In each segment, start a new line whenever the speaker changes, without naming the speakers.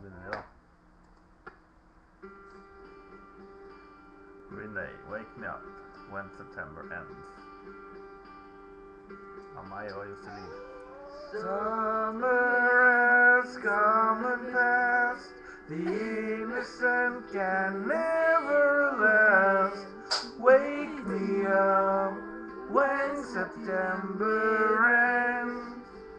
begynner vi da. Green Day, Wake Me Up When September Ends. Av meg og Jocelyn. Summer has come and passed. The innocent can never last. Wake me up when September ends.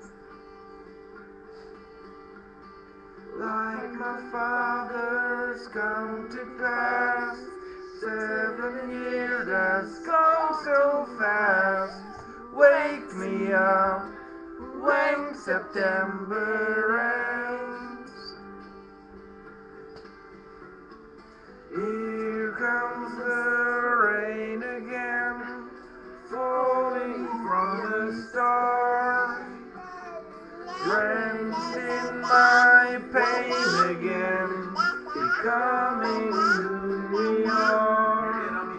Like my father's come to pass. 7 years has gone so fast. Wake me up when September ends. Here comes the rain again, falling from the stars, drenched in my pain again, becoming who we are.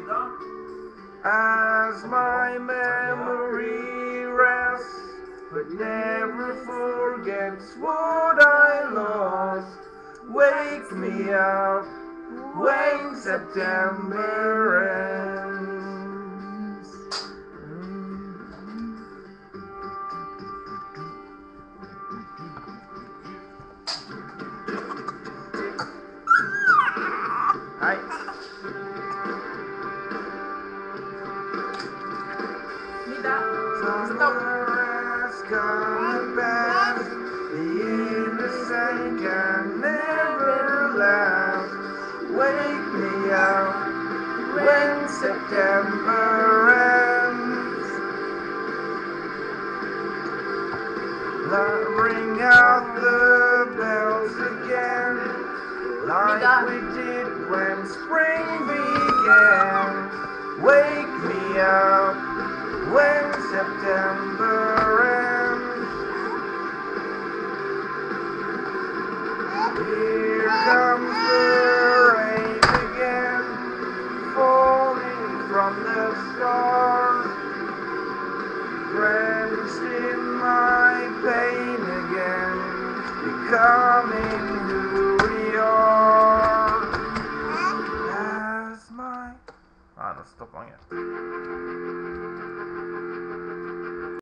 As my memory rests, but never forgets what I lost. Wake me up when September ends. Hei. Summer has come back. The innocent can never last. Wake me up when September ends. Ring out the bells again, like we did when spring began. Wake me up when September ends. Here comes the rain again, falling from the stars, drenched in my pain again, becoming who we are. As my... Nei, nå stopper han.